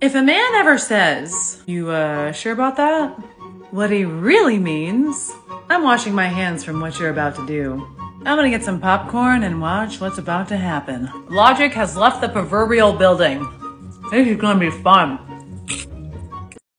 If a man ever says, "You, sure about that?" what he really means, "I'm washing my hands from what you're about to do. I'm gonna get some popcorn and watch what's about to happen." Logic has left the proverbial building. This is gonna be fun.